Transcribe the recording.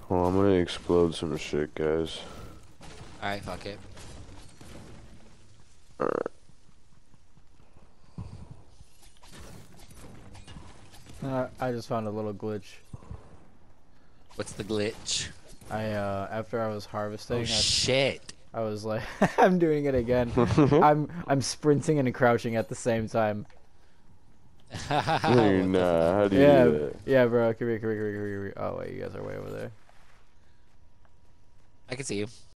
Well, I'm gonna explode some shit, guys. Alright, fuck it. Alright. I just found a little glitch. What's the glitch? After I was harvesting, Oh shit. I was like, I'm doing it again. I'm sprinting and crouching at the same time. No, you're What the fuck? not. How do you Yeah, do that? yeah, bro. Come here, come here, come here, come here. Oh wait, you guys are way over there. I can see you.